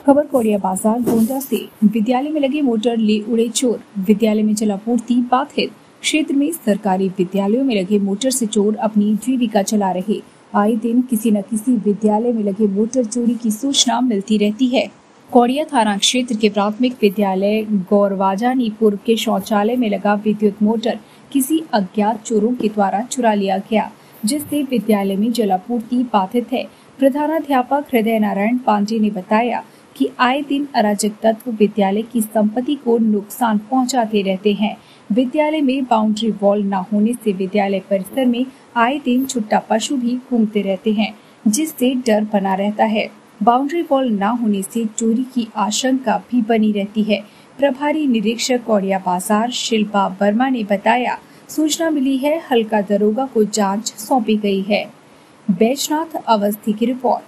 खबर कोड़िया बाजार गोंडा से। विद्यालय में लगे मोटर ले उड़े चोर, विद्यालय में जलापूर्ति बाधित। क्षेत्र में सरकारी विद्यालयों में लगे मोटर से चोर अपनी जीविका चला रहे। आए दिन किसी न किसी विद्यालय में लगे मोटर चोरी की सूचना मिलती रहती है। कोड़िया थाना क्षेत्र के प्राथमिक विद्यालय गौरवाजानीपुर के शौचालय में लगा विद्युत मोटर किसी अज्ञात चोरों के द्वारा चुरा लिया गया, जिससे विद्यालय में जलापूर्ति बाधित है। प्रधानाध्यापक हृदय नारायण पांडे ने बताया कि आए दिन अराजक तत्व विद्यालय की संपत्ति को नुकसान पहुंचाते रहते हैं। विद्यालय में बाउंड्री वॉल न होने से विद्यालय परिसर में आए दिन छुट्टा पशु भी घूमते रहते हैं, जिससे डर बना रहता है। बाउंड्री वॉल न होने से चोरी की आशंका भी बनी रहती है। प्रभारी निरीक्षक कोड़िया बाजार शिल्पा वर्मा ने बताया, सूचना मिली है, हल्का दरोगा को जांच सौंपी गई है। बैजनाथ अवस्थी की रिपोर्ट।